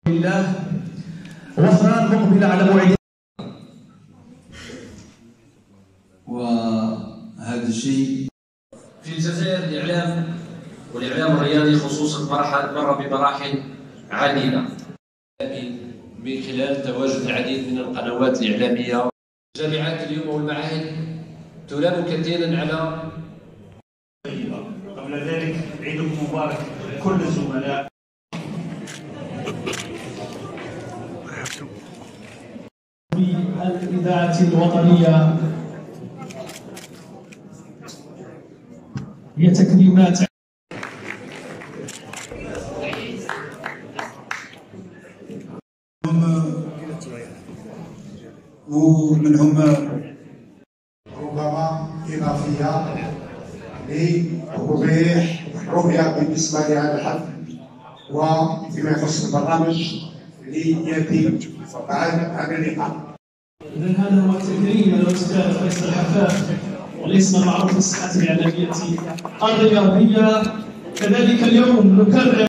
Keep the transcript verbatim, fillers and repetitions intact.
لله وفران مقبل على موعد. وهذا الشيء في الجزائر الإعلام والإعلام الرياضي خصوصا مر مر بمراحل عديدة من خلال تواجد العديد من القنوات الإعلامية. الجامعات اليوم والمعاهد تلام كثيرا على قبل ذلك عيدكم مبارك لكل الزملاء. بالإذاعة الوطنية هي تكريمات ومنهم ربما إضافية لتوضيح رؤية بالنسبة لهذا الحفل وفيما يخص البرنامج اللي يأتي بعد هذا اللقاء. إذن هذا هو تكريم الأستاذ فيصل حفاف والاسم المعروف في الساحات الإعلامية الرياضية. كذلك اليوم نكرر